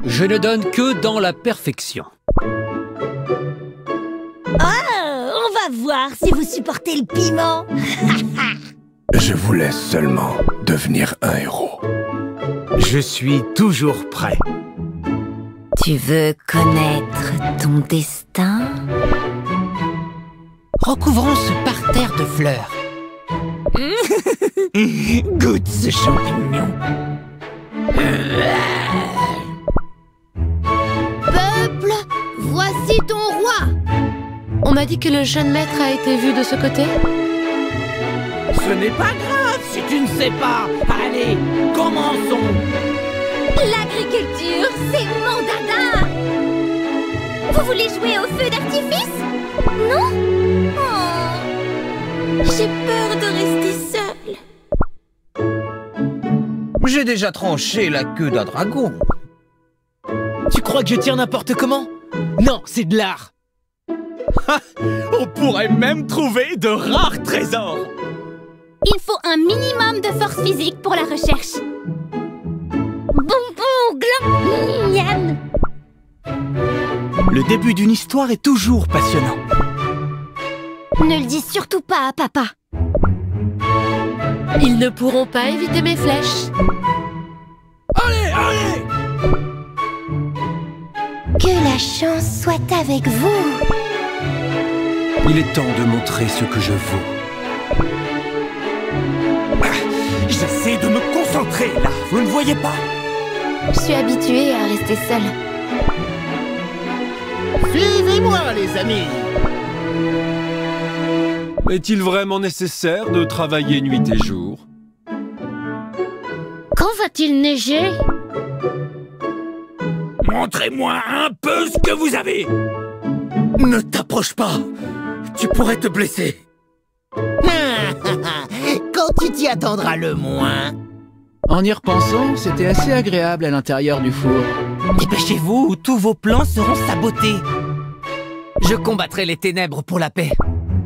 Je ne donne que dans la perfection. On va voir si vous supportez le piment. Je vous laisse seulement devenir un héros. Je suis toujours prêt. Tu veux connaître ton destin? Recouvrons ce parterre de fleurs. Goûte ce champignon. Peuple, voici ton roi. On m'a dit que le jeune maître a été vu de ce côté. Ce n'est pas grave si tu ne sais pas. Allez, commençons. L'agriculture, c'est mon dada. Vous voulez jouer au feu d'artifice? Non? Oh, j'ai peur de rester seule. J'ai déjà tranché la queue d'un dragon. Tu crois que je tire n'importe comment? Non, c'est de l'art. On pourrait même trouver de rares trésors. Il faut un minimum de force physique pour la recherche. Bonbon, gland, miam. Le début d'une histoire est toujours passionnant. Ne le dis surtout pas à papa. Ils ne pourront pas éviter mes flèches. Allez, allez! Que la chance soit avec vous. Il est temps de montrer ce que je vaux. J'essaie de me concentrer, là. Vous ne voyez pas? Je suis habituée à rester seule. Suivez-moi, les amis. Est-il vraiment nécessaire de travailler nuit et jour? Quand va-t-il neiger? Montrez-moi un peu ce que vous avez. Ne t'approche pas. Tu pourrais te blesser. Quand tu t'y attendras le moins. En y repensant, c'était assez agréable à l'intérieur du four. Dépêchez-vous ou tous vos plans seront sabotés. Je combattrai les ténèbres pour la paix.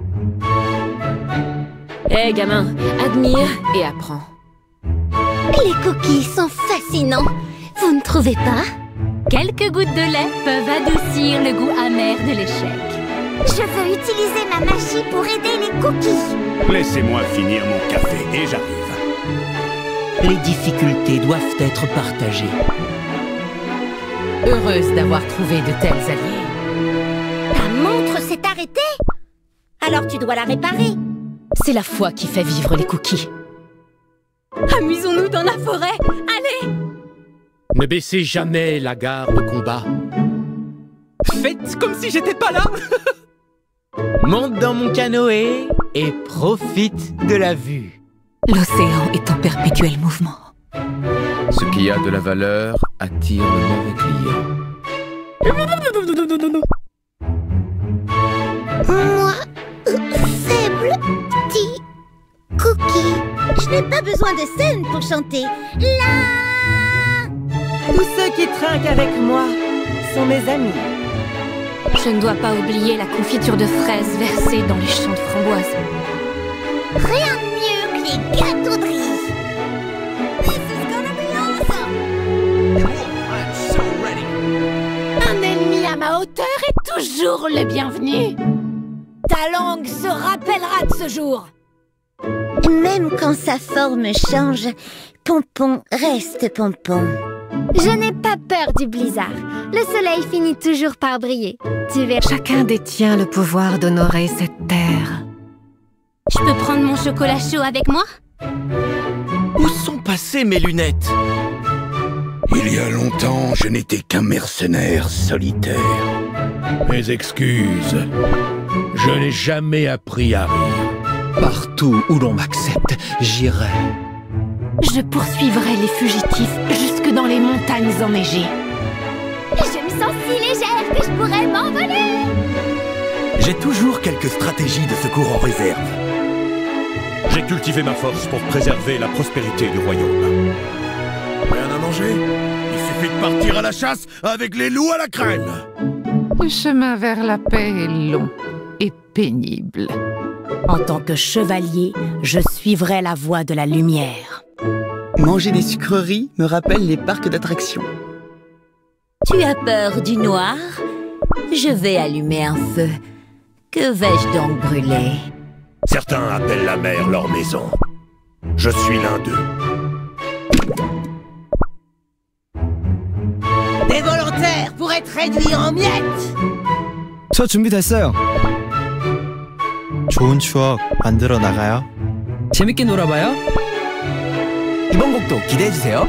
Hé, gamin, admire et apprends. Les cookies sont fascinants. Vous ne trouvez pas? Quelques gouttes de lait peuvent adoucir le goût amer de l'échec. Je veux utiliser ma magie pour aider les cookies. Laissez-moi finir mon café et j'arrive. Les difficultés doivent être partagées. Heureuse d'avoir trouvé de tels alliés. Ta montre s'est arrêtée? Alors tu dois la réparer. C'est la foi qui fait vivre les cookies. Amusons-nous dans la forêt. Allez! Ne baissez jamais la garde au combat. Faites comme si j'étais pas là. Monte dans mon canoë et profite de la vue. L'océan est en perpétuel mouvement. Ce qui a de la valeur attire le mauvais client. Moi, faible petit cookie. Je n'ai pas besoin de scène pour chanter. Là! Tous ceux qui trinquent avec moi sont mes amis. Je ne dois pas oublier la confiture de fraises versée dans les champs de framboises. Rien de mieux que les gâteaux de riz. This is gonna be awesome. I'm so ready. Un ennemi à ma hauteur est toujours le bienvenu. Ta langue se rappellera de ce jour. Même quand sa forme change, Pompon reste Pompon. Je n'ai pas peur du blizzard. Le soleil finit toujours par briller. Tu verras. Chacun détient le pouvoir d'honorer cette terre. Je peux prendre mon chocolat chaud avec moi? Où sont passées mes lunettes? Il y a longtemps, je n'étais qu'un mercenaire solitaire. Mes excuses. Je n'ai jamais appris à rire. Partout où l'on m'accepte, j'irai. Je poursuivrai les fugitifs jusque dans les montagnes enneigées. Je me sens si légère que je pourrais m'envoler. J'ai toujours quelques stratégies de secours en réserve. J'ai cultivé ma force pour préserver la prospérité du royaume. Rien à manger? Il suffit de partir à la chasse avec les loups à la crème. Le chemin vers la paix est long et pénible. En tant que chevalier, je suivrai la voie de la lumière. Manger des sucreries me rappelle les parcs d'attractions. Tu as peur du noir? Je vais allumer un feu. Que vais-je donc brûler? Certains appellent la mer leur maison. Je suis l'un d'eux. Des volontaires pour être réduits en miettes. 저 준비됐어요. 좋은 추억 만들어 나가요. 재밌게 놀아봐요. 이번 곡도 기대해주세요.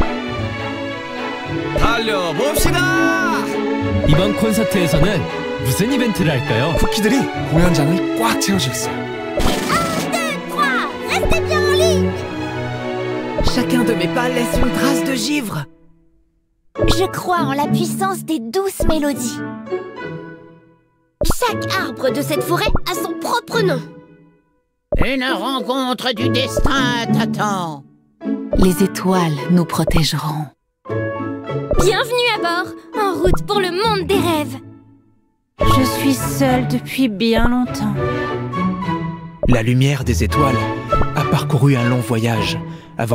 달려봅시다! 이번 콘서트에서는 무슨 이벤트를 할까요? 쿠키들이 공연장을 꽉 채워주셨어요. Restez bien en ligne. Chacun de mes pas laisse une trace de givre. Je crois en la puissance des douces mélodies. Chaque arbre de cette forêt a son propre nom. Une rencontre du destin t'attend. Les étoiles nous protégeront. Bienvenue à bord, en route pour le monde des rêves. Je suis seule depuis bien longtemps. La lumière des étoiles a parcouru un long voyage avant...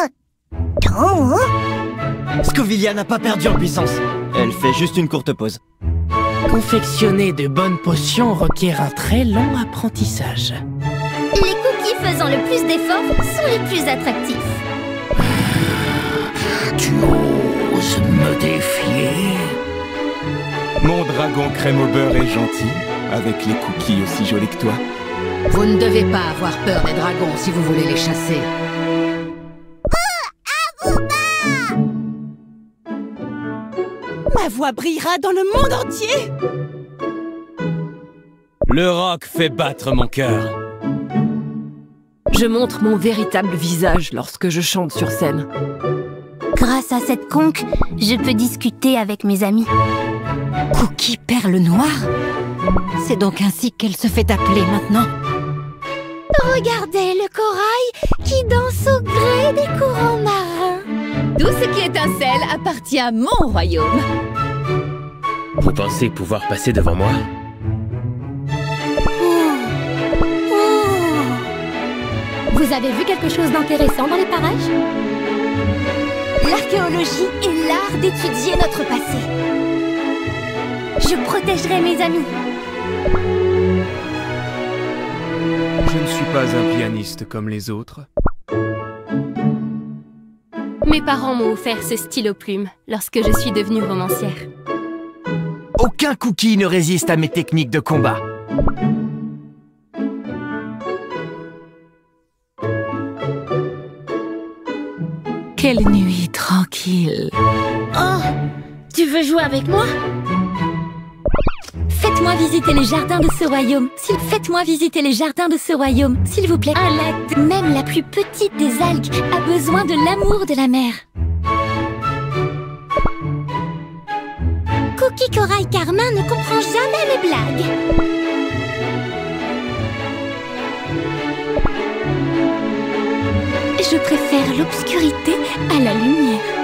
Scovilia n'a pas perdu en puissance. Elle fait juste une courte pause. Confectionner de bonnes potions requiert un très long apprentissage. Les cookies faisant le plus d'efforts sont les plus attractifs. Tu oses me défier? Mon dragon crème au beurre est gentil, avec les cookies aussi jolis que toi. Vous ne devez pas avoir peur des dragons si vous voulez les chasser. Ma voix brillera dans le monde entier. Le rock fait battre mon cœur. Je montre mon véritable visage lorsque je chante sur scène. Grâce à cette conque, je peux discuter avec mes amis. Cookie Perle Noire? C'est donc ainsi qu'elle se fait appeler maintenant. Regardez le corail qui danse au gré des courants marins. Tout ce qui étincelle appartient à mon royaume. Vous pensez pouvoir passer devant moi? Vous avez vu quelque chose d'intéressant dans les parages? L'archéologie est l'art d'étudier notre passé. Je protégerai mes amis. Je ne suis pas un pianiste comme les autres. Mes parents m'ont offert ce stylo plume lorsque je suis devenue romancière. Aucun cookie ne résiste à mes techniques de combat. Quelle nuit tranquille. Oh, tu veux jouer avec moi? Faites-moi visiter les jardins de ce royaume. Faites-moi visiter les jardins de ce royaume, s'il vous plaît. Un lac, même la plus petite des algues, a besoin de l'amour de la mer. Cookie Corail Carmin ne comprend jamais mes blagues. Je préfère l'obscurité à la lumière.